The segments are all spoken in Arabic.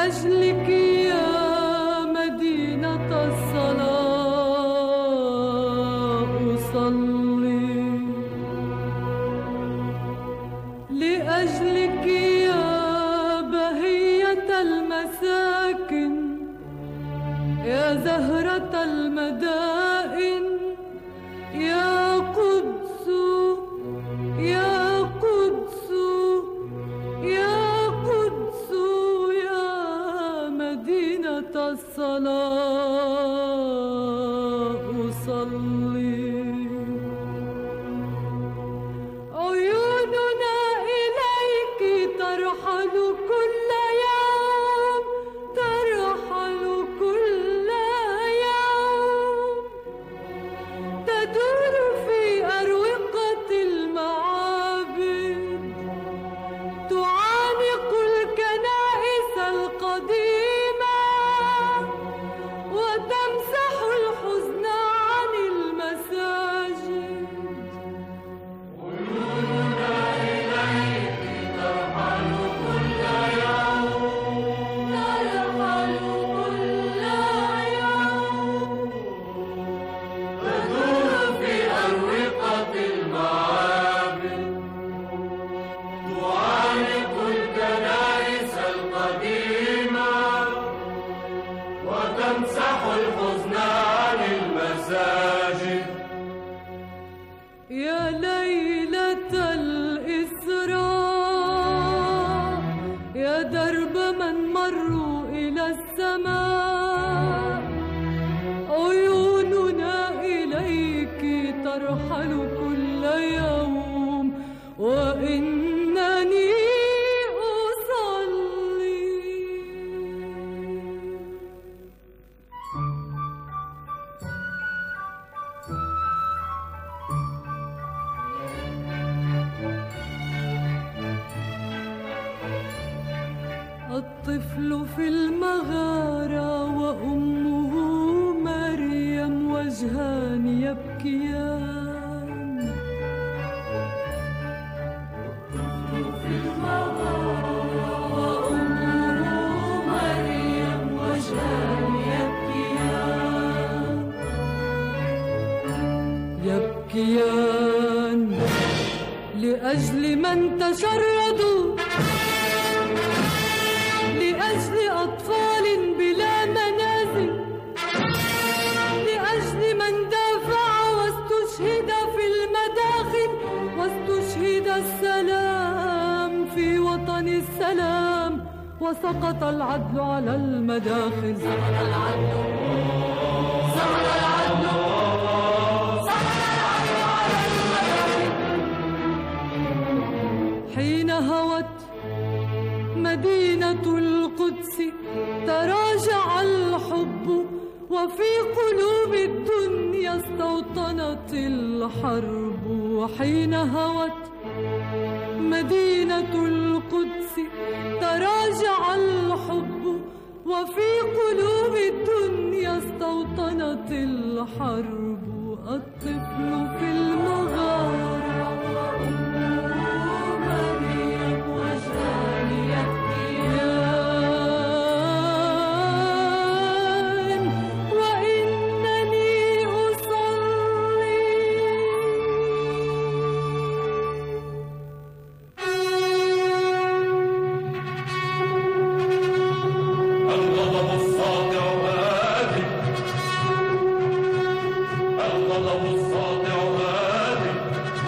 لأجلك يا مدينة الصلاة أصلي، لأجلك يا بهية المساكن، يا زهرة المدائن، يا قدس يا قدس يا قدس يا مدينة الصلاة أصلي. عيوننا إليك ترحل كل يوم، ترحل كل يوم، تدور في أروقة المعابد، تعانق الكنائس القديمة، وتمسح الحزن عن المساجد. عيوننا إليك ترحل كل يوم، ترحل كل يوم، تدور في أروقة المعابد، تعانق الكنائس القديمة، وتمسح الحزن عن المساجد. يا ليلة الإسراء، يا درب من مروا إلى السماء، عيوننا إليك ترحل كل يوم، وإنني أصلي. الطفل في المغارة وأمه مريم وجهان يبكيان، في المغارة وأمه مريم وجهان يبكيان، يبكيان لأجل من تشردوا، لأجل أطفال بلا منازل، لأجل من دافع واستشهد في المداخل، واستشهد السلام في وطن السلام، وسقط العدل على المداخل. سقط العدل، سقط العدل، سقط العدل على المداخل. حين هوت مدينة القدس تراجع الحب، وفي قلوب الدنيا استوطنت الحرب. حين هوت مدينة القدس تراجع الحب، وفي قلوب الدنيا استوطنت الحرب. الطفل في المغارة وأمه مريم وجهان يبكيان، وإنني أصلي. الغضب الساطع هادئ، الغضب الساطع هادئ،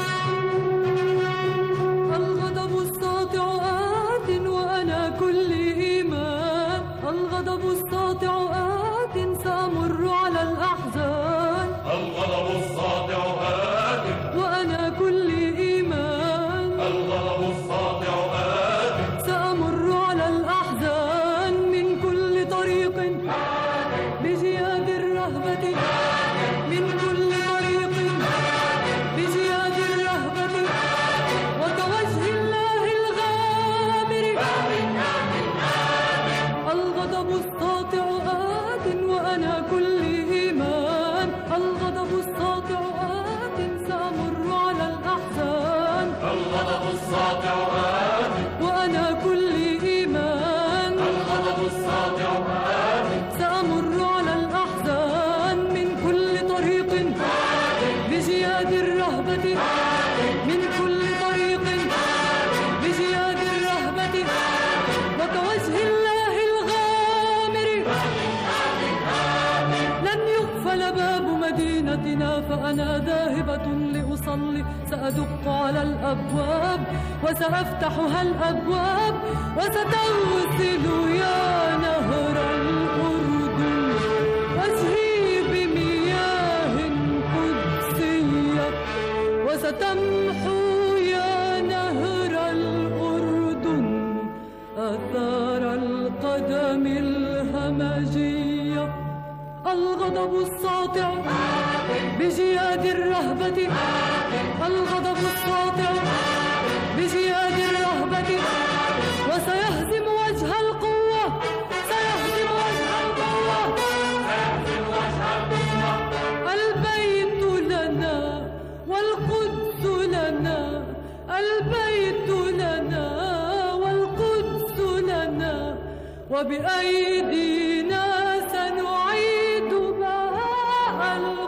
الغضب الساطع آت وأنا كل إيمان، الغضب الساطع آت سأمر على الأحزان، الغضب الساطع هادئ، وأنا كل إيمان، الغضب الساطع هادئ، سأمر على الأحزان من كل طريق بجياد الرهبة، من كل طريق بجياد الرهبة، وكوجه الله الغامر. الغضب الساطع آت وأنا كل إيمان، الغضب الساطع آت سأمر على الأحزان، الغضب الساطع هادئ، وأنا كل إيمان، الغضب الساطع فأنا ذاهبة لأصلي، سأدق على الأبواب وسأفتحها الأبواب، وستغسل يا نهر الأردن وجهي بمياه قدسية، وستمحو يا نهر الأردن آثار القدم الهمجية. الغضب الساطع بجياد الرهبة، الغضب الساطع بجياد الرهبة، وسيهزم وجه القوة، سيهزم وجه القوة، سيهزم وجه القوة. البيت لنا والقدس لنا، البيت لنا والقدس لنا، وبأيدينا سنعيد بهاء